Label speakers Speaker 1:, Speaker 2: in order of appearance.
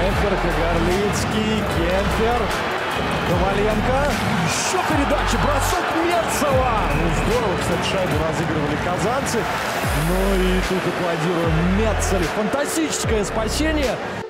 Speaker 1: Кемпер, Кагарлицкий, Кемпер, Коваленко. Еще передача, бросок Мецова. Ну, здорово, кстати, шайбу разыгрывали казанцы. Ну и тут аплодируем Мецель. Фантастическое спасение.